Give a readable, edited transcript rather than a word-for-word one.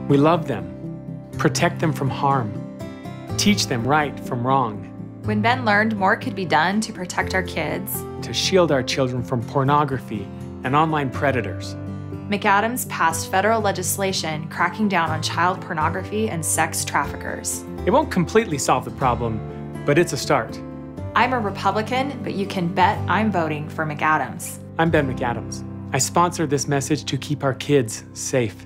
We love them, protect them from harm, teach them right from wrong. When Ben learned more could be done to protect our kids, to shield our children from pornography and online predators, McAdams passed federal legislation cracking down on child pornography and sex traffickers. It won't completely solve the problem, but it's a start. I'm a Republican, but you can bet I'm voting for McAdams. I'm Ben McAdams. I sponsor this message to keep our kids safe.